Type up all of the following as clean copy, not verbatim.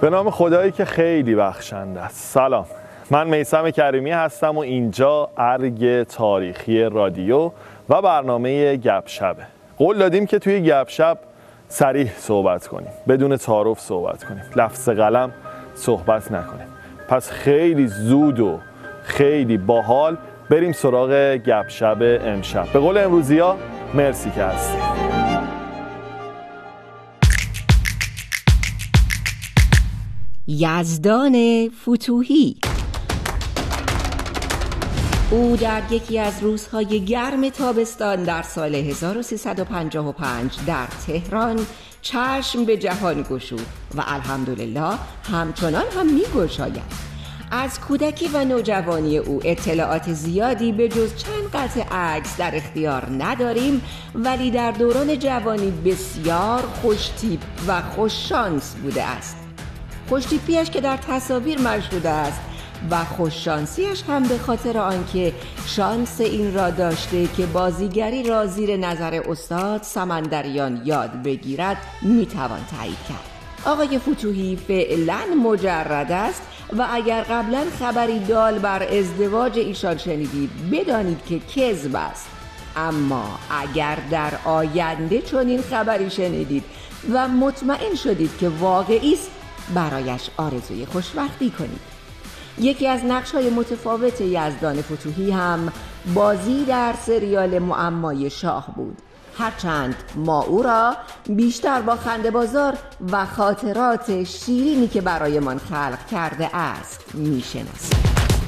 به نام خدایی که خیلی بخشنده است. سلام، من میثم کریمی هستم و اینجا ارگ تاریخی رادیو و برنامه گپشپه. قول دادیم که توی گپشپ صریح صحبت کنیم، بدون تعارف صحبت کنیم، لفظ قلم صحبت نکنیم. پس خیلی زود و خیلی باحال بریم سراغ گپشپ امشب. به قول امروزی‌ها مرسی که هستی. یزدان فتوحی. او در یکی از روزهای گرم تابستان در سال 1355 در تهران چشم به جهان گشود و الحمدلله همچنان هم می‌گشاید. از کودکی و نوجوانی او اطلاعات زیادی به جز چند قطع عکس در اختیار نداریم، ولی در دوران جوانی بسیار خوش‌تیپ و خوششانس بوده است. خوشتیپیش که در تصاویر مشهود است و خوششانسیش هم به خاطر آنکه شانس این را داشته که بازیگری را زیر نظر استاد سمندریان یاد بگیرد میتوان تایید کرد. آقای فتوحی فعلا مجرد است و اگر قبلا خبری دال بر ازدواج ایشان شنیدید بدانید که کذب است. اما اگر در آینده چنین خبری شنیدید و مطمئن شدید که واقعی است، برایش آرزوی خوشبختی کنید. یکی از نقش‌های متفاوت یزدان فتوحی هم بازی در سریال معمای شاه بود، هرچند ما او را بیشتر با خنده بازار و خاطرات شیرینی که برایمان خلق کرده است می‌شناسیم.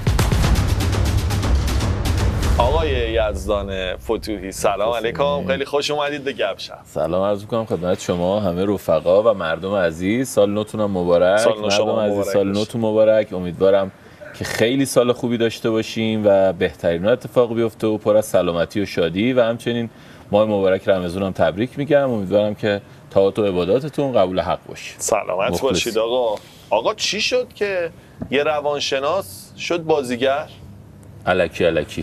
آقای یزدان فتوحی سلام علیکم، خیلی خوش اومدید به گپشپ. سلام عرض می‌کنم خدمت شما همه رفقا و مردم عزیز. سال نوتون مبارک. مردم عزیز سال نوتون مبارک. امیدوارم که خیلی سال خوبی داشته باشیم و بهترین اتفاق بیفته و پر از سلامتی و شادی و همچنین ماه مبارک رمضان هم تبریک میگم. امیدوارم که طاعات و عباداتتون قبول حق باشه. سلامت باشید آقا. آقا چی شد که یه روانشناس شد بازیگر؟ الکی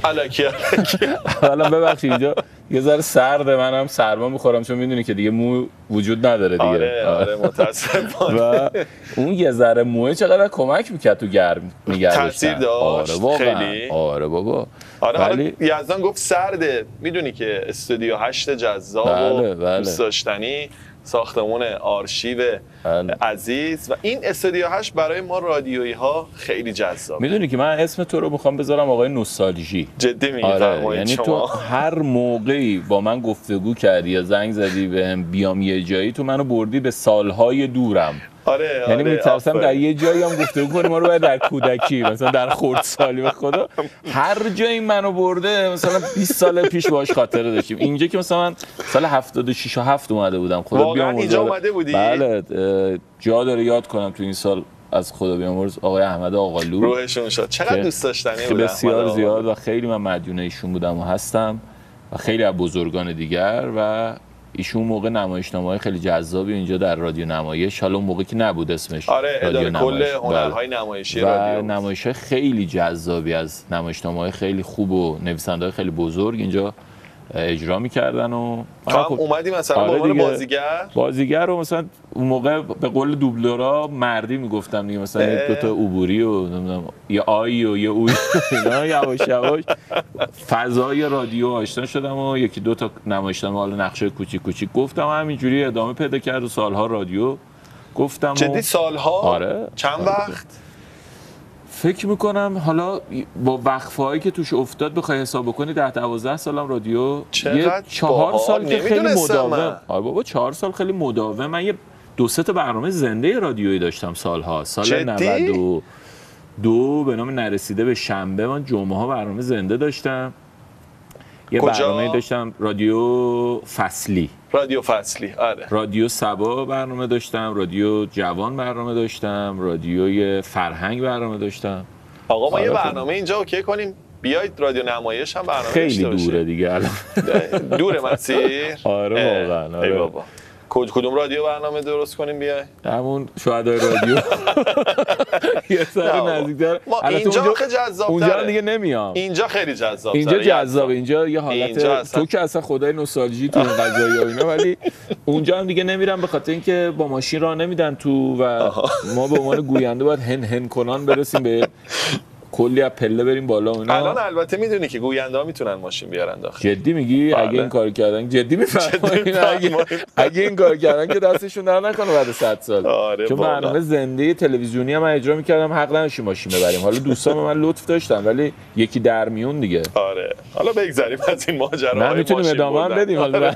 حالا ببخشید اینجا یه ذره سرده، منم سرما میخورم چون میدونی که دیگه مو وجود نداره دیگه. آره متاسفانه. و اون یه ذره موه چقدر کمک میکرد تو گرم نگه داشتن. تاثیر داشت. آره خیلی. آره بابا. آره ولی یزدان گفت سرده، میدونی که استودیو 8 جذاب و دوست داشتنی، ساختمون آرشیو عزیز و این استودیو 8 برای ما رادیویی ها خیلی جذاب. میدونی که من اسم تو رو میخوام بذارم آقای نوستالژی. جدی میگی؟ آره یعنی تو هر موقعی با من گفتگو کردی یا زنگ زدی بهم بیام یه جایی، تو منو بردی به سالهای دورم. آره یعنی میترسم در یه جایی هم گفتگو کنیم ما رو باید در کودکی مثلا در خردسالی، به خدا هر جایی منو برده مثلا 20 سال پیش باهاش خاطره داشتیم. اینجا که مثلا من سال 76 و 7 اومده بودم، خدا بیامرزه. اینجا اومده بودی؟ بله جا داره یاد کنم تو این سال از خدا بیامرز آقای احمد آقالو، روحشون شد. چقدر دوست داشتنی بود. بسیار زیاد و خیلی من مدیون ایشون بودم و هستم و خیلی از بزرگان دیگر. و ایشون موقع نمایشنامه‌های خیلی جذابی اینجا در رادیو نمایش، حالا اون موقع که نبود اسمش رادیو نمایش، کل هنرهای نمایشی رادیو و نمایش‌های خیلی جذابی از نمایشنامه‌های خیلی خوب و نویسنده‌های خیلی بزرگ اینجا اجرا می‌کردن. و تو هم اومدی مثلا به عنوان بازیگر رو مثلا اون موقع به قول دوبلورا مردی میگفتم دیگه، مثلا دو تا عبوری و نمیدونم یه آی و یه اوی اینا یواش یواش فضای رادیو آشنا شدم و یکی دو تا نمایشنامه حالا نقشه کوچیک کوچیک گفتم و همینجوری ادامه پیدا کرد و سالها رادیو گفتم. جدی سالها؟ آره. چند وقت؟ فکر میکنم حالا با وقفه‌هایی که توش افتاد بخوای حساب بکنی 10-12 سالم رادیو. چقدر 4 سال که خیلی مداوم. آره بابا 4 سال خیلی مداوم. من یه 2-3 تا برنامه زنده رادیویی داشتم سالها. سال 92 به نام نرسیده به شنبه من جمعه ها برنامه زنده داشتم. یه برنامه داشتم رادیو فصلی. آره. رادیو سبا برنامه داشتم، رادیو جوان برنامه داشتم، رادیوی فرهنگ برنامه داشتم. آقا ما یه برنامه اینجا اوکی کنیم بیاید رادیو نمایش هم برنامه خیلی دوره دیگه الان. دوره مسیر. آره واقعا. آره بابا کدوم رادیو برنامه درست کنیم بیای؟ همون شهدای رادیو. یه سر نزدیک‌تر. ما اینجا خیلی جذاب‌تره. اونجا دیگه نمیام. اینجا خیلی جذاب‌تره. اینجا جذابه. اینجا یه حالت تو که اصلا خدای نوستالژی تو این قضایی و اینا، ولی اونجا هم دیگه نمیرم به خاطر اینکه با ماشین راه نمیدن تو و ما به عنوان گوینده باید هن کنان برسیم به کلی از پله بریم بالا اونا. الان البته میدونی که گوینده ماشین بیارن داخل. جدی میگی؟ اگه این کارو کردن جدی میفرمایید. اگه این کارو کردن که دستشون در نکنه بعد 100 سال. چون برنامه زنده تلویزیونی هم اجرا میکردم، حق نداشتیم ماشین ببریم. حالا دوستان به من لطف داشتن ولی یکی در میون دیگه. آره حالا بگذریم از این ماجرا. نه میتونیم ادامه هم بدیم حالا.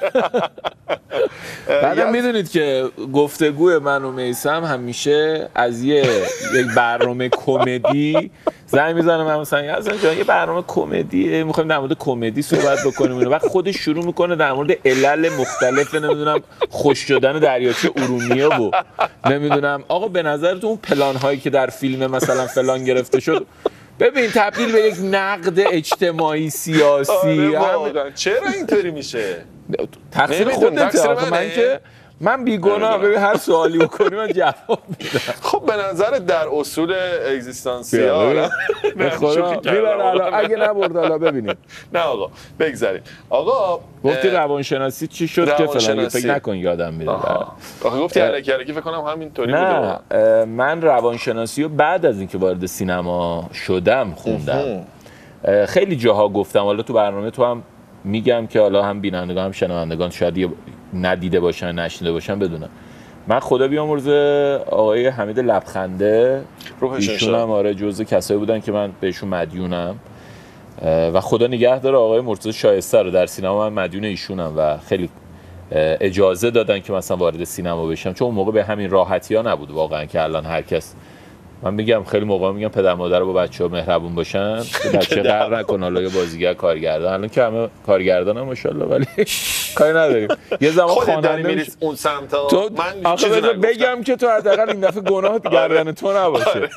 بعدم میدونید که گفتگو من و میثم همیشه از یک برنامه کمدی زنگ میزنه من مثلا حسن جان یه برنامه کمدیه میخوایم در مورد کمدی صحبت بکنیم اینو، وقت خودش شروع میکنه در مورد علل مختلف نمیدونم خوش شدن دریاچه ارومیه و نمیدونم آقا به نظرتون اون پلان هایی که در فیلم مثلا فلان گرفته شد ببین تبدیل به یک نقد اجتماعی سیاسی. چرا اینطوری میشه؟ تقصیر خودته. من که من بیگناه، ببین هر سوالی بکنی من جواب میدم. خب به نظر در اصول اگزیستانسیال به خدا میبره اگه نبرد حالا ببینید. نه آقا بگذاریم. آقا گفتی روانشناسی چی شد که فلان فکر نکن یادم میره. آقا گفتی الکی فکر کنم همینطوری بود. نه من روانشناسی رو بعد از اینکه وارد سینما شدم خوندم. خیلی جاها گفتم، حالا تو برنامه تو هم میگم که حالا هم بینندگان هم شنوندگان شاید ندیده باشن نشنیده باشن بدونن. من خدا بیامرزه آقای حمید لبخنده، ایشون هم آره جزء کسایی بودن که من بهشون مدیونم و خدا نگه داره آقای مرتضی شایسته رو در سینما من مدیون ایشونم و خیلی اجازه دادن که مثلا وارد سینما بشم، چون اون موقع به همین راحتی ها نبود واقعا که الان هر کس. من میگم خیلی موقع میگم پدر مادر با بچه‌ها مهربون باشن که بچه قهر نکنه، حالا یا بازیگر کارگردان، الان که همه کارگردانن ماشاءالله ولی کاری نداریم. یه زمان خواننده میری اون سمتا. من آخه بگم که تو حداقل این دفعه گناه گردن تو نباشه.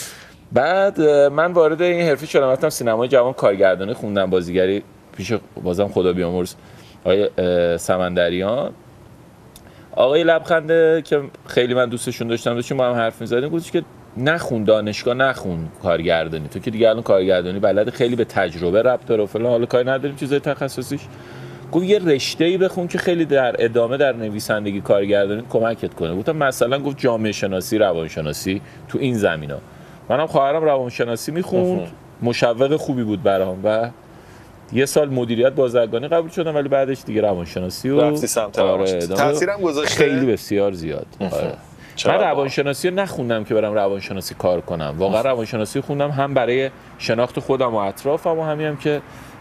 بعد من وارد این حرفه شدم، رفتم سینمای جوان کارگردانی خوندم، بازیگری پیش بازم خدا بیامرز آقای سمندریان. آقای لبخنده که خیلی من دوستشون داشتم با هم حرف می‌زدیم، گفتش که نخون دانشگاه، نخون کارگردانی، تو که دیگه الان کارگردانی بلد، خیلی به تجربه ربط داره و فلان، حالا کاری نداریم چیزای تخصصیش. گفت یه رشته‌ای بخون که خیلی در ادامه در نویسندگی کارگردانی کمکت کنه. گفتم مثلا گفت جامعه شناسی، روانشناسی تو این زمینا. منم خواهرم روانشناسی میخوند، مشوق خوبی بود برام و یه سال مدیریت بازرگانی قبول شدم، ولی بعدش دیگه روانشناسی و رفتی سمت روانشناسی. تاثیرم گذاشته خیلی بسیار زیاد. من روانشناسی رو نخوندم که برم روانشناسی کار کنم، واقعا روانشناسی خوندم هم برای شناخت خودم و اطرافم و همین هم که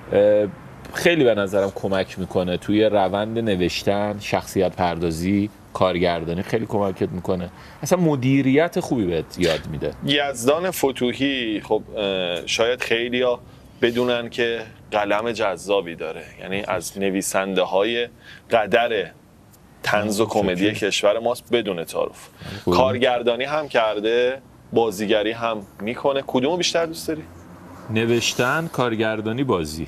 خیلی به نظرم کمک میکنه توی روند نوشتن، شخصیت پردازی، کارگردانی، خیلی کمکت میکنه، اصلا مدیریت خوبی بهت یاد میده. یزدان فتوحی خب شاید خیلیا بدونن که قلم جذابی داره، یعنی از نویسنده های قدر طنز و کمدی کشور ماست بدون تعارف. کارگردانی هم کرده، بازیگری هم میکنه. کدومو بیشتر دوست داری؟ نوشتن، کارگردانی، بازی.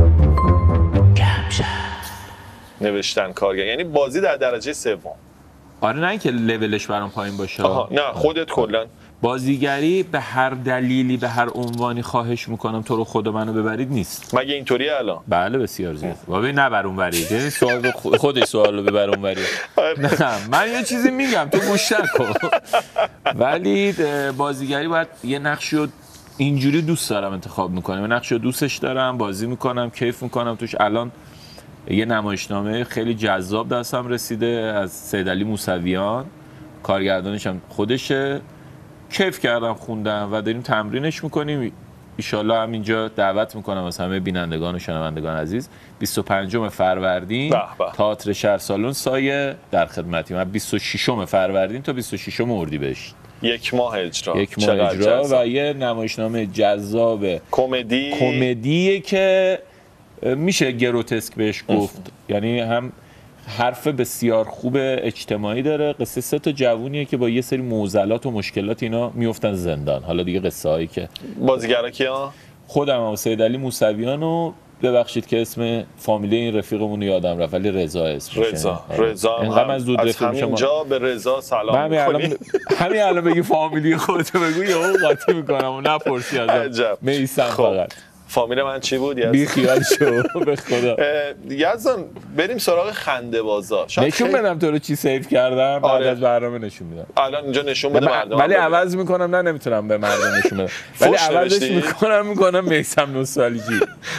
نوشتن، کارگردانی، یعنی بازی در درجه سوم. آره نه اینکه لولش برام پایین باشه. نه خودت کلا بازیگری به هر دلیلی به هر عنوانی خواهش میکنم تو رو خدا منو ببرید نیست. مگه اینطوری الان؟ بله بسیار زیاد. ببین نبر اون برید. یعنی سوال خودش سوالو ببر اون برید. نه من یه چیزی میگم تو گوش نکن. ولی بازیگری باید یه نقشی رو اینجوری دوست دارم انتخاب میکنم. یه نقشی رو دوستش دارم، بازی میکنم، کیف میکنم توش. الان یه نمایشنامه خیلی جذاب دستم رسیده از سیدعلی موسویان، کارگردانش هم خودشه. کیف کردم خوندم و داریم تمرینش میکنیم. ایشالله همینجا دعوت میکنم از همه بینندگان و شنوندگان عزیز 25 فروردین تئاتر شهر سالن سایه در خدمتیم. از 26 فروردین تا 26 اردیبهشت یک ماه اجرا و یه نمایشنامه جذاب کمدیه که میشه گروتسک بهش گفت. یعنی هم حرف بسیار خوب اجتماعی داره. قصه 3 تا جوونیه که با یه سری معضلات و مشکلات اینا میافتن زندان. حالا دیگه قصه هایی که بازیگرا کیان؟ خودم و سیدعلی موسویان و ببخشید که اسم فامیلی این رفیقمون رو یادم رفت، ولی رضا اسمشه. رضا انقدر من زود از همینجا به رضا سلام می‌کنی. همین الان بگی فامیلی خودت بگو یهو قاطی می‌کنم و نپرسی ازم. میثم فقط. فامیل من چی بود؟ بی خیال شو به خدا. یزدان بریم سراغ خنده‌بازا. نشون بدم تو رو چی سیو کردم بعد از برنامه نشون میدم. الان اینجا نشون بده مردم. ولی عوض میکنم، نه نمیتونم به مردم نشون بدم. ولی عوضش میکنم میثم نوستالژی.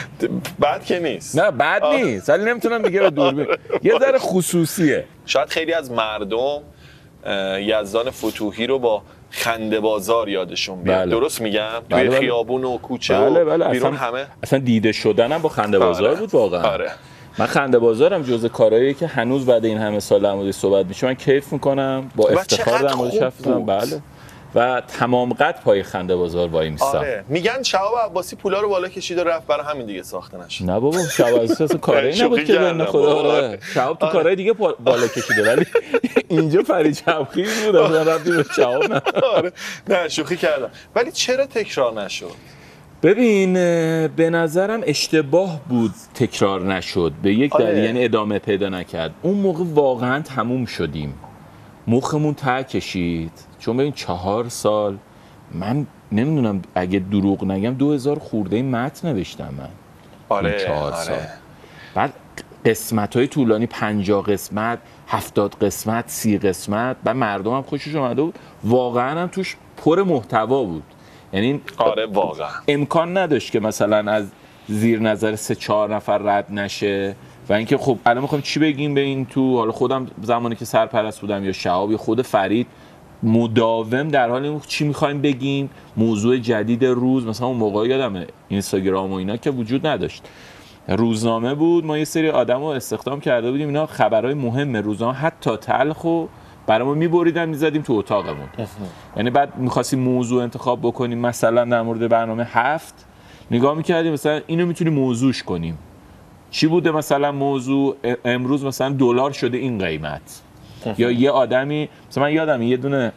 بد که نیست. نه بد نیست، ولی نمیتونم دیگه به دوربین. یه ذره خصوصیه. شاید خیلی از مردم یزدان فتوحی رو با خنده بازار یادشون بیاد. بله. درست میگم؟ توی خیابون و کوچه و بیرون همه اصلا دیده شدنم با خنده بازار بود واقعا. آره. من خنده بازارم جزء کارهاییه که هنوز بعد این همه سال در موردش صحبت میشه من کیف میکنم، با افتخار در موردش حرف میزنم. بله. و تمام قد پای خنده بازار وای میستم. آره. میگن شهاب عباسی پولا رو بالا کشید و رفت، برای همین دیگه ساخته نشد. نه بابا شهاب عباسی اصلا کاری نبود که بنده خدا. آره. شهاب تو کارهای دیگه بالا کشیده، ولی اینجا فرید چپخیز بود اصلا رفتی به شهاب. نه آره. نه شوخی کردم. ولی چرا تکرار نشد؟ ببین به نظرم اشتباه بود تکرار نشد به یک دلیل، یعنی ادامه پیدا نکرد. اون موقع واقعا تموم شدیم، مخمون ته کشید. چون ببین 4 سال من نمیدونم اگه دروغ نگم 2000 خورده متن نوشتم من. آره 4 سال. بعد قسمت‌های طولانی 50 قسمت 70 قسمت 30 قسمت، بعد مردم هم خوشش اومده بود، واقعا هم توش پر محتوا بود. یعنی آره واقعا امکان نداشت که مثلا از زیر نظر 3-4 نفر رد نشه. و اینکه خب الان میخوایم چی بگیم به این تو، حالا خودم زمانی که سرپرست بودم یا شهاب یا خود فرید مداوم در حال این چی میخوایم بگیم، موضوع جدید روز. مثلا اون موقع یادمه اینستاگرام و اینا که وجود نداشت، روزنامه بود، ما یه سری آدم رو استخدام کرده بودیم، اینا خبرهای مهم روزنامه حتی تلخو برامون میبریدن میزدیم تو اتاقمون. یعنی بعد میخواستیم موضوع انتخاب بکنیم، مثلا در مورد برنامه 7 نگاه میکردیم مثلا اینو میتونیم موضوعش کنیم، چی بوده مثلا موضوع امروز مثلا دلار شده این قیمت. یا یه آدمی مثلا من یادم یه دونه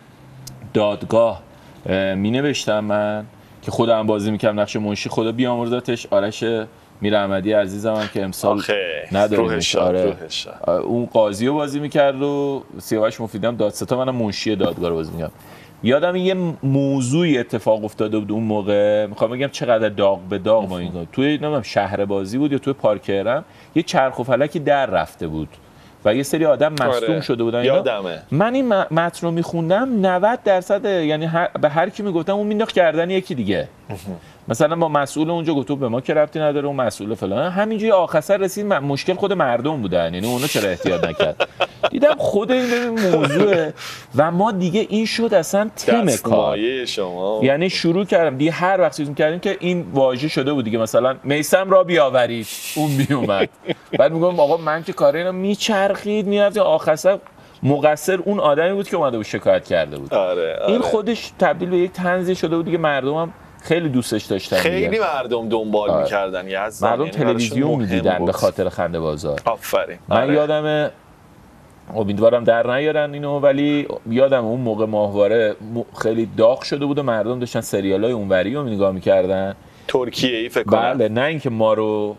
دادگاه می نوشتم من که خودم بازی میکردم نقش منشی، خدا بیامرزتش، آرش میراحمدی عزیزم هم که امسال نداریمش. آره. اون قاضی رو بازی میکرد و سیاوش مفیدی هم دادستا، منم منشی دادگاه رو بازی میکردم. یادم یه موضوعی اتفاق افتاده بود اون موقع، میخوام بگم چقدر داغ به داغ ما این توی نمیدونم شهر بازی بود یا توی پارک هرم، یه چرخ و فلکی در رفته بود و یه سری آدم مصدوم شده بودن. یادمه. من این متن رو میخوندم 90% یعنی به هر کی میگفتم اون مینداخت گردن یکی دیگه. مثلا با مسئول اونجا گفت به ما که ربطی نداره، اون مسئول فلان. همینجوری آخر رسید مشکل خود مردم بودن، یعنی اونا چرا احتیاط نکرد. دیدم خود این موضوعه و ما دیگه این شد اصلا تم کار. یعنی شروع کردم دیگه هر وقت چیز می‌کردیم که این واژه شده بود دیگه، مثلا میثم را بیاورید اون میومد. بعد میگم آقا من که کار اینا میچرخید میرفت، آخر مقصر اون آدمی بود که اومده بود شکایت کرده بود. آره. این خودش تبدیل به یک طنزی شده بود دیگه، مردم هم خیلی دوستش داشتن. خیلی مردم دنبال می‌کردن یزدان، مردم تلویزیون می‌دیدن به خاطر خنده بازار. آفرین. من یادمه، امیدوارم در نیارن اینو، ولی یادم اون موقع ماهواره خیلی داغ شده بود و مردم داشتن سریالای اونوری رو نگاه می‌کردن، ترکیه‌ای فکر کنم. بله، نه اینکه ما رو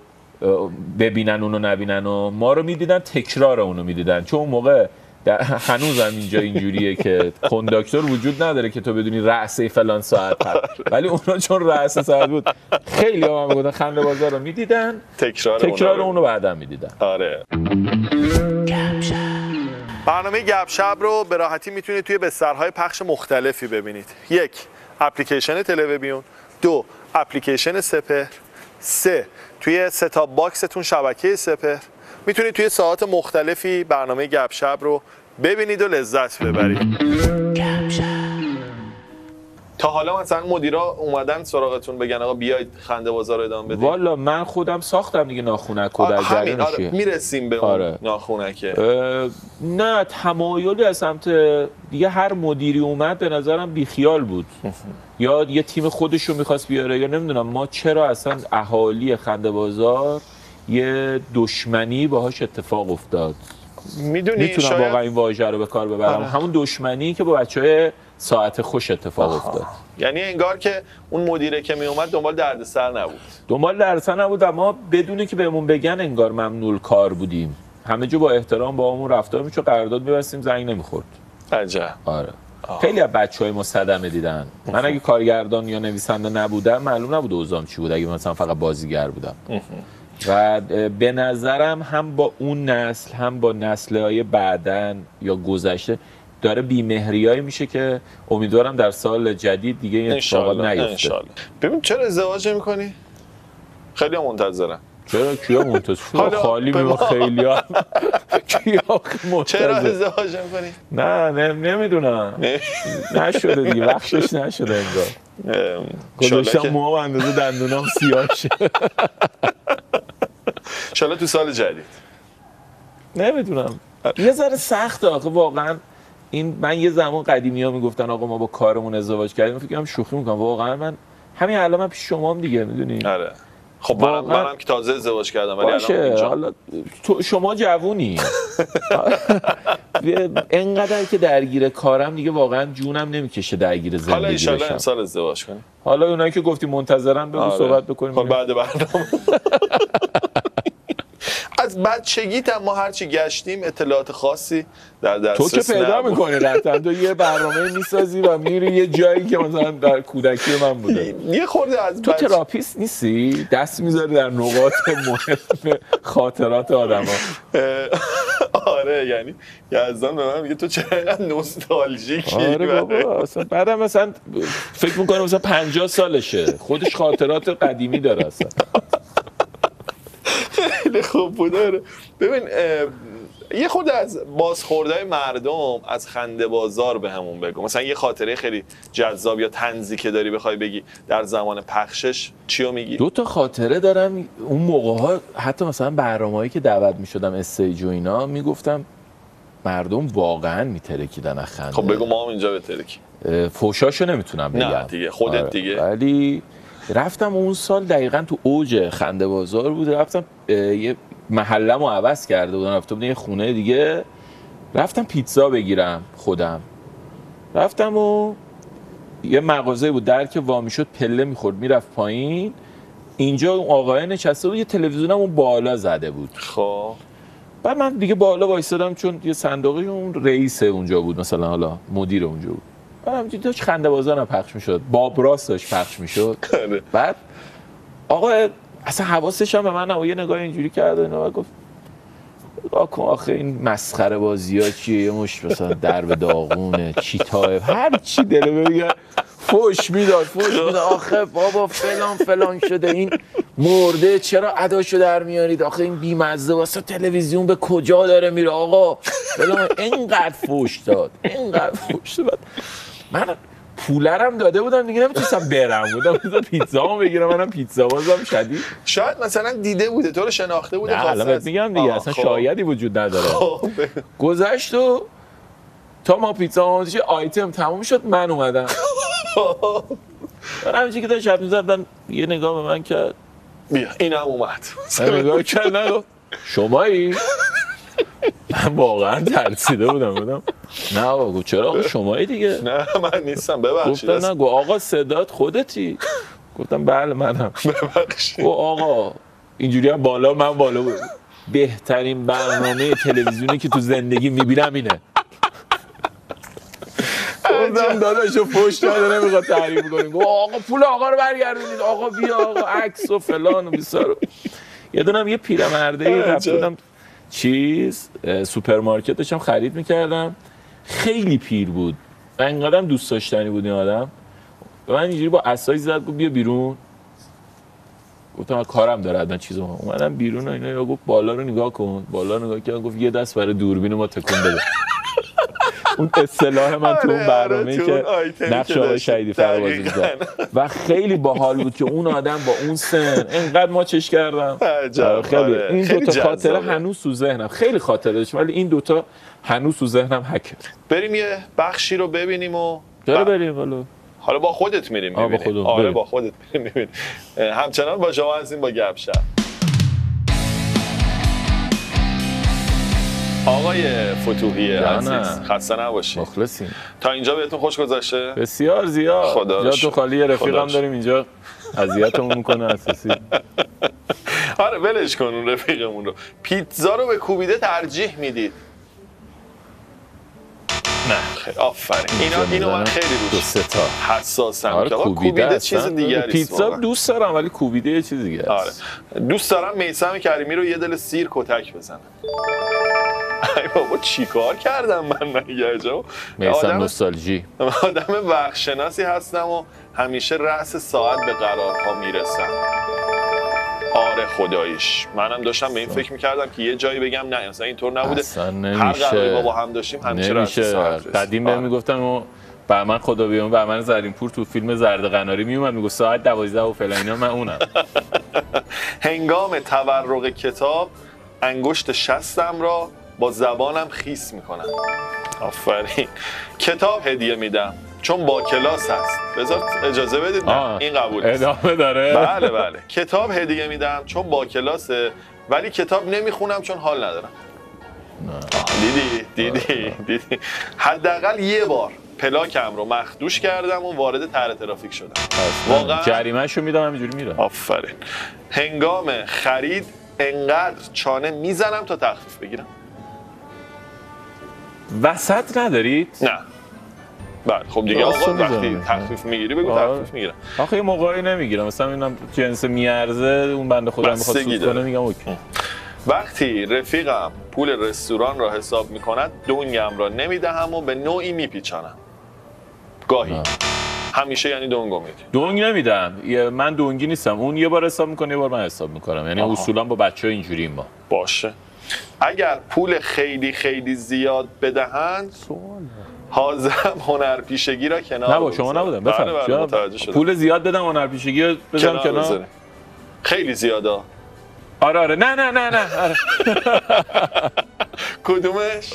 ببینن اونو نبینن و ما رو می‌دیدن، تکرار اونو می‌دیدن. چون اون موقع هنوزم اینجا اینجوریه که کنداکتور وجود نداره که تو بدونی رأس فلان ساعت هست، ولی اونا چون رأس ساعت بود خیلی هم میگفتن خنده بازار رو میدیدن، تکرار اونو بعداً میدیدن. آره. برنامه گپ شب رو به راحتی میتونید توی بسترهای پخش مختلفی ببینید. 1. اپلیکیشن تلویزیون، 2. اپلیکیشن سپهر، 3. توی ستاپ باکستون شبکه سپهر. میتونید توی ساعات مختلفی برنامه گپ شب رو ببینید و لذت ببرید. تا حالا مثلا مدیرا اومدن سراغتون بگن آقا بیاید خنده بازار ادامه بدید؟ والا من خودم ساختم دیگه ناخونک رو در جریانش. آره میرسیم به اون ناخونکه. نه تمایلی از سمت دیگه هر مدیری اومد به نظرم بیخیال بود. یا یه تیم خودش رو میخواست بیاره، یا نمیدونم ما چرا اصلا اهالی خنده بازار یه دشمنی باهاش اتفاق افتاد. میدونی میتونم شاید واقعا این واژه رو به کار ببرم. همون دشمنی که با بچهای ساعت خوش اتفاق افتاد. یعنی انگار که اون مدیره که می اومد دنبال دردسر نبود. دنبال دردسر نبود و ما بدون که بهمون بگن انگار ممنوع کار بودیم. همه جو با احترام با همون رفتار می‌شد، قرارداد می‌بستیم، زنگ نمی‌خورد. عجب. آره. خیلی از بچه‌های ما صدمه دیدن. من اگه کارگردان یا نویسنده نبودم معلوم نبود اوضاعم چی بود اگه مثلا فقط بازیگر بودم. و به نظرم هم با اون نسل هم با نسل‌های بعدن یا گذشته داره بی‌مهریایی میشه که امیدوارم در سال جدید دیگه این اتفاقات نیفته. ببین چرا ازدواج نمی‌کنی؟ خیلی منتظرم. چرا کیا منتظر؟ خالی میمون خیلی‌ها. کیا منتظر؟ چرا ازدواج نمی‌کنی؟ نه نمیدونم. نشده دیگه، وقتش نشده انگار. گذاشتم موام اندازه دندونام سیاه شه. انشالله تو سال جدید. نمیدونم. یه ذره سخته آخه واقعا. این من یه زمان قدیمی‌ها میگفتن آقا ما با کارمون ازدواج کردیم، فکر کنم شوخی می‌کنم. واقعا من همین الان من پیش شمام دیگه، میدونی؟ آره. خب منم که تازه ازدواج کردم ولی الان اینجا. حالا شما جوونی. اینقدر که درگیر کارم دیگه واقعا جونم نمیکشه درگیر زندگی بشم. حالا ان شاءالله امسال ازدواج کنیم. حالا اونایی که گفتی منتظرن بگو صحبت بکنیم. خب بعد برنامه. از بچگیت ما هرچی گشتیم اطلاعات خاصی در دسترس تو که پیدا میکنی رفتن تو یه برنامه میسازی و میری یه جایی که مثلا در کودکی من بوده. یه خورده از تو تراپیست نیستی؟ دست میذاری در نقاط مهم خاطرات آدما. آره یعنی یزدان به من میگه تو چرا اینقدر نوستالژیکی. آره بابا اصلا بعدم مثلا فکر میکنم مثلا 50 سالشه خودش خاطرات قدیمی داره اصلا. خیلی خوب بود. ببین یه خورده از بازخوردهای مردم از خنده بازار به همون بگو. مثلا یه خاطره خیلی جذاب یا طنزی که داری بخوای بگی در زمان پخشش چیو میگی؟ 2 تا خاطره دارم. اون موقع‌ها حتی مثلا برنامه‌هایی که دعوت می‌شدم استیج و اینا میگفتم مردم واقعا میترکیدن از خنده. خب بگو ما هم اینجا بترکی. فوشاشو نمیتونم بگم. نه دیگه خودت آره. دیگه. ولی رفتم اون سال دقیقاً تو اوج خنده بازار بود. رفتم یه محله‌مو عوض کرده بودم، رفتم یه خونه دیگه. رفتم پیتزا بگیرم خودم. رفتم و یه مغازه بود در که وامی شد پله میخورد میرفت پایین. اینجا اون آقای نشسته بود، یه تلویزیونم اون بالا زده بود. خب بعد من دیگه بالا وایسادم چون یه صندوقی اون رئیس اونجا بود، مثلا حالا مدیر اونجا بود. بعدم داشت خنده بازار پخش میشد، باب راست داشت پخش میشد. بعد آقا اصلا حواسش هم به من نبود، یه نگاه اینجوری کرد و گفت آخه این مسخره بازی‌ها چیه؟ یه مش مثلا درب داغونه چیتاه هر چی دله بگه فوش میداد. آخه بابا فلان شده، این مرده چرا اداشو در میارید؟ آخه این بیمزه واسه تلویزیون به کجا داره میره آقا فلان. اینقدر فوش داد. من پولرم داده بودم دیگه نمیتونستم برم، بودم پیتزامو بگیرم. منم پیتزا بازم شدید شاید مثلا دیده بوده تو رو شناخته بوده. نه الان بهت میگم دیگه اصلا شایدی وجود نداره. گذشت و تا ما پیتزا آماده شد آیتم تموم شد من اومدم. من همینجوری که داشت شب می‌زدن یه نگاه به من کرد، بیا این هم اومد. نگاه کرد نگفت شمایی؟ من واقعا ترسیده بودم نه آقا. چرا آقا شمایی دیگه؟ نه من نیستم ببخشید. گفتم نگو آقا صدات خودتی؟ گفتم بله منم. ببخشید. آقا اینجوری هم بالا من بالا بود. بهترین برنامه تلویزیونی که تو زندگی میبینم اینه. گفتم داداشو فوش داده نمیخواد تعریف کنیم. آقا پول آقا رو برگردونید، آقا بیا آقا عکس و فلان و بیسار. یه دونم یه پیرمرده‌ای رفتم سوپرمارکت داشتم خرید میکردم. خیلی پیر بود و اینقدر دوست داشتنی بود این آدم. و من اینجوری با عصای زد گفت بیا بیرون. گفتم کارم داره حتما چیزو. اومدم بیرون و اینا. گفت بالا رو نگاه کن. بالا نگاه کردم گفت یه دست برای دوربین ما تکون بده. اون اصطلاح من تو اون برنامه‌ای که نقش آقای شهیدی فرا بازی می‌کرد و خیلی باحال بود که اون آدم با اون سن اینقدر ما چش کردم. خیلی این دو تا خاطره هنوز تو ذهنم. خیلی خاطره داشتم ولی این دو تا هنوز تو ذهنم حکه. بریم یه بخشی رو ببینیم و بریم حالا با خودت میریم می‌بینیم. آره با خودت میریم می‌بینیم. همچنان با شما هستیم با گپ شپ. آقای فتوحی عزیز خسته نباشید. مخلصیم. تا اینجا بهتون خوش گذشته؟ بسیار زیاد. جا تو خالی. رفیقم داریم اینجا اذیتمون میکنه اساسی. آره ولش کن اون رفیقمون رو. پیتزا رو به کوبیده ترجیح میدید؟ نه آفرین. اینو من خیلی روش حساسم. آره کوبیده چیز دیگری است. پیتزا دوست دارم ولی کوبیده یه چیز دیگه است. آره دوست دارم میثم کریمی رو یه دل سیر کتک بزنم. ای بابا چیکار کردم من مگه جو؟ میثم نوستالژی. آدم وقت‌شناسی هستم و همیشه رأس ساعت به قرارها میرسم. آره خداییش منم داشتم به این فکر میکردم که یه جایی بگم نه اصلا اینطور نبوده. هر قراردادی با هم داشتیم همیشه رأس ساعت رسید. قدیم بهم میگفتن و بهمن خدا بیامرز بهمن زرینپور تو فیلم زرد قناری میومد میگفت ساعت 12 و فلان اینا من اونم. هنگام تورق کتاب انگشت شستم را با زبانم خیس میکنم. آفرین. کتاب هدیه میدم چون با کلاس هست. بذار اجازه بدید این قبول است. ادامه داره. بله کتاب هدیه میدم چون با کلاسه ولی کتاب نمیخونم چون حال ندارم. دیدی حداقل یه بار پلاکم رو مخدوش کردم و وارد طرح ترافیک شدم. واقعا جریمه‌شو میدم همینجوری میرم. آفرین. هنگام خرید انقدر چانه میزنم تا تخفیف بگیرم. وسط ندارید؟ نه. بله خب دیگه آقا وقتی تخفیف میگیری بگو تخفیف میگیرم. آخه یه موقعی نمیگیرم مثلا اینم جنس میارزه اون بنده خودم میخواد سود کنه میگم اوکی. وقتی رفیقم پول رستوران را حساب میکند دنگم را نمیدهم و به نوعی میپیچانم. گاهی همیشه یعنی دنگو میدی؟ دنگ نمیدم. من دنگی نیستم. اون یه بار حساب میکنه یه بار من حساب میکنم. یعنی اصولا با بچه‌ها اینجوریم ما. باشه. اگر پول خیلی خیلی زیاد بدهند حاضرم هنرپیشگی را کنار. نه با شما نبودم. بفهم. پول زیاد بدم هنرپیشگی رو بذارم کنار. خیلی زیاده. آره نه. آره. کدومش؟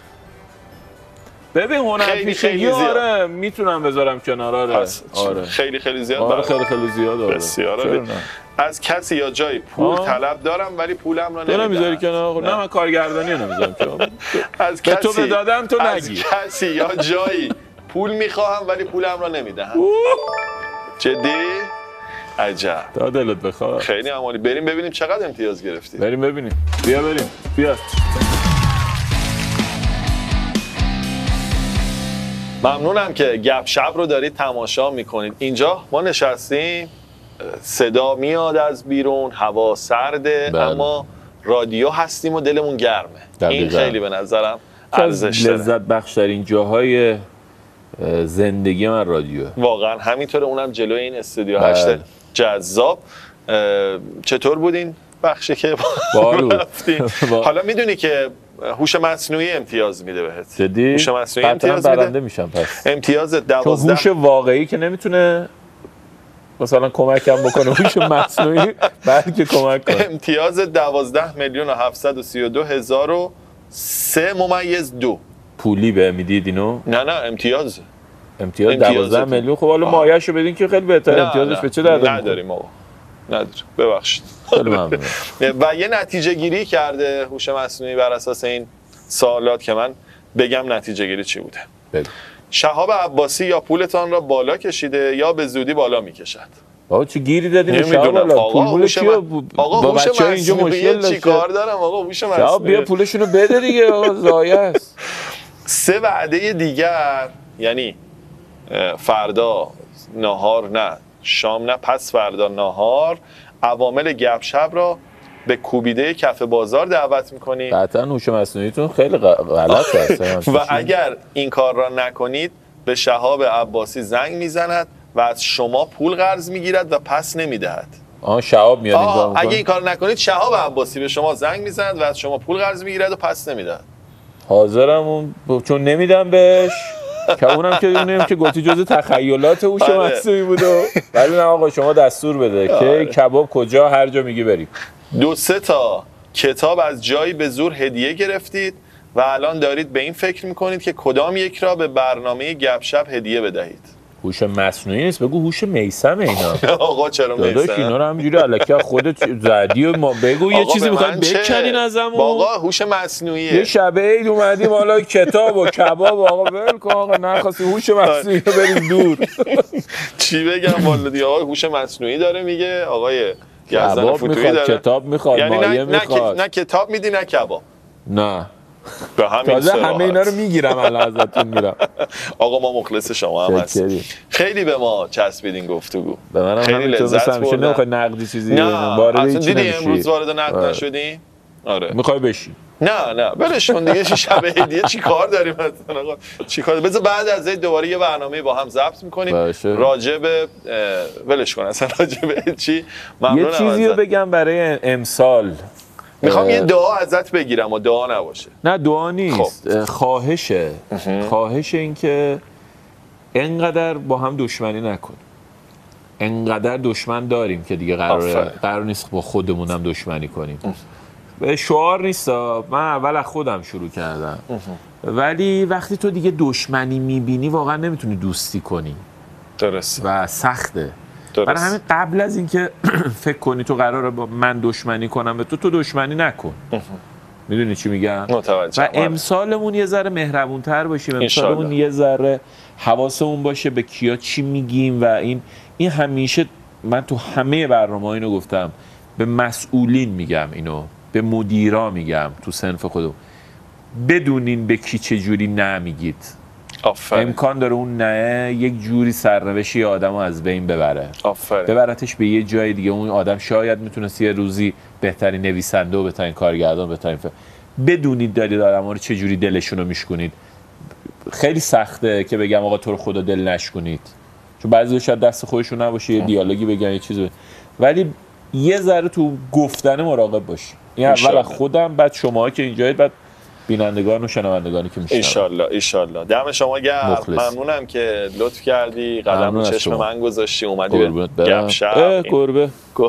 ببین هنرپیشگی آره میتونم بذارم کنار. آره خیلی زیاد. آره خیلی زیاد. آره بسیار. از کسی یا جایی پول طلب دارم ولی پولم رو نمیدم. نمیذاری کنار. نه من کارگردانی نمیذارم کنار. از کسی تو بدادم تو نگی. از کسی یا جایی پول میخواهم ولی پولم رو نمیدهم. جدی؟ عجب. تا دلت بخواد. خیلی عمالی. بریم ببینیم چقدر امتیاز گرفتی. بریم ببینیم. بیا. ممنونم که گپ شپ رو دارید تماشا میکنید. اینجا ما نشستیم، صدا میاد از بیرون، هوا سرده اما رادیو هستیم و دلمون گرمه. این خیلی به نظرم ارزش داره. لذت بخش‌ترین جاهای زندگی من رادیو. واقعا همینطوره. اونم جلوی این استودیو 8 جذاب. چطور بود این بخشی که رفتیم؟ حالا میدونی که هوش مصنوعی امتیاز میده بهت. هوش مصنوعی امتیاز برنده میشم پس. امتیاز 12. چون هوش واقعی که نمیتونه مثلا کمکم بکنه هوش مصنوعی بلکه کمک کنه. امتیاز 12,732,003.2 پولی به میدید اینو؟ نه امتیاز 12 میلیون. خب حالا مایه‌شو بدین که خیلی بهتره. امتیازش به چه درد نداریم آقا. نداریم. ببخشید. خیلی ممنون. و یه نتیجه گیری کرده هوش مصنوعی بر اساس این سوالات که من بگم نتیجه گیری چی بوده. شهاب عباسی یا پولتان را بالا کشیده یا به زودی بالا میکشد. آقا چه گیری دادین شهاب؟ پول چیه؟ آقا هوش مصنوعی چی کار دارم آقا؟ هوش مصنوعی شهاب بیا پولشونو بده دیگه آقا ضایع است. 3 وعده دیگر یعنی فردا نهار نه، شام نه، پس فردا نهار عوامل گپ شپ را به کوبیده کف بازار دعوت می‌کنید. قطعاً هوش مصنوعیتون خیلی غلط است. و اگر این کار را نکنید به شهاب عباسی زنگ میزند و از شما پول قرض میگیرد و پس نمیدهد. شهاب میاد اینجا. اگه این کار نکنید شهاب عباسی به شما زنگ میزند و از شما پول قرض میگیرد و پس نمیدهد. حاضرم چون نمیدم بهش که اونم که اونم که گفتی جزء تخیلات هوش مصنوعی بود. ولی نه آقا شما دستور بده که کباب کجا هر جا میگی بریم. 2-3 تا کتاب از جایی به زور هدیه گرفتید و الان دارید به این فکر میکنید که کدام یک را به برنامه گپ شپ هدیه بدهید. هوش مصنوعی نیست، بگو هوش میثم اینا. آقا چرا میثم؟ داداش اینا رو همینجوری الکی خودت زدی و ما بگو یه چیزی میخوای بکنین ازمون. آقا هوش مصنوعیه. یه شب عید اومدیم حالا کتاب و کباب آقا ول کن آقا، نخواستی هوش مصنوعی رو بریم دور. چی بگم والا دیگه، آقا هوش مصنوعی داره میگه، آقای یزدان فتوحی داره. کتاب میخواد، یعنی مایه میخواد. نه کتاب میدی نه کباب. نه به همین تازه همه اینا رو میگیرم الان ازتون میرم. آقا ما مخلص شما هم هستیم. خیلی به ما چسبیدین گفتگو. به منم خیلی لذت بردم. نمیخوای نقدی چیزی نه اصلا دیدی امروز وارد نقد نشدی؟ آره میخوای بشی؟ نه بلش کن دیگه، شب عیدیه چی کار داریم مثلا آقا؟ چی کار؟ بذار بعد از عید دوباره یه برنامه با هم ضبط می‌کنیم راجع به ولش کن اصلا راجع به چی. یه چیزی رو بگم برای امسال. میخوام یه دعا ازت بگیرم و دعا نباشه. نه دعا نیست، خواهشه. خواهش این که انقدر با هم دشمنی نکن. انقدر دشمن داریم که دیگه قرار نیست با خودمونم دشمنی کنیم. شعار نیست، من اول از خودم شروع کردم. ولی وقتی تو دیگه دشمنی میبینی واقعا نمیتونی دوستی کنی. درست. و سخته. برای همین قبل از اینکه فکر کنی تو قراره با من دشمنی کنم به تو دشمنی نکن. میدونی چی میگم؟ متوجهم. و امسالمون یه ذره مهربونتر باشیم، امسالمون یه ذره حواسمون باشه به کیا چی میگیم. و این همیشه من تو همه برنامه‌ها اینو گفتم، به مسئولین میگم اینو، به مدیرا میگم تو صنف خودم، بدونین به کی چه جوری نمیگید. امکان داره اون نه یک جوری سرنوشت یه آدمو از بین ببره. ببرتش به یه جای دیگه. اون آدم شاید میتونست یه روزی بهترین نویسنده و بهترین کارگردان، بهترین بدونید دارید آدما رو چه جوری دلشون رو میشکنید. خیلی سخته که بگم آقا تو رو خدا دل نشکنید، چون بعضی شاید دست خودشون نباشه یه دیالوگی بگن یه چیزی، ولی یه ذره تو گفتن مراقب باشی. این اول از خودم، بعد شما که اینجایید، بعد بینندگان و شنوندگانی که میشنون. ان شاء الله. دم شما گرم. ممنونم که لطف کردی، قدم رو چشم من گذاشتی، اومدی به گپ شب. گربه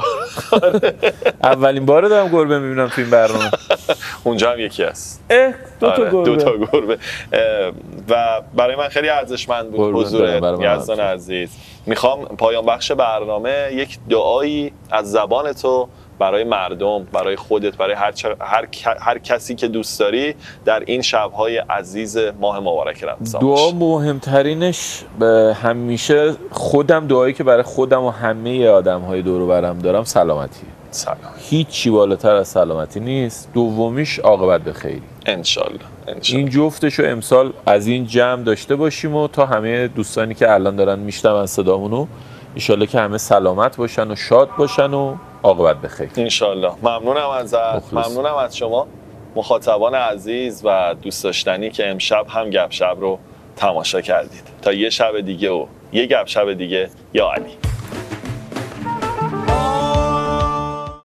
اولین باره دارم گربه میبینم تو این برنامه. اونجا هم یکی هست. دو تا گربه. و برای من خیلی ارزشمند بود حضور یزدان عزیز. میخوام پایان بخش برنامه یک دعایی از زبان تو برای مردم، برای خودت، برای هر کسی که دوست داری در این شب‌های عزیز ماه مبارک رمضان. دعا مهمترینش به همیشه خودم، دعایی که برای خودم و همه آدم‌های دور و برم دارم سلامتی. هیچی بالاتر از سلامتی نیست. دومیش عاقبت به خیری. ان شاء الله. این جفتشو امسال از این جمع داشته باشیم و تا همه دوستانی که الان دارن میشنون صدامونو، ان شاءالله که همه سلامت باشن و شاد باشن و عاقبت بخیر. ان شاء الله. ممنونم ازت. ممنونم از شما مخاطبان عزیز و دوست داشتنی که امشب هم گپ شب رو تماشا کردید. تا یه شب دیگه و یه گپ شب دیگه، یا علی.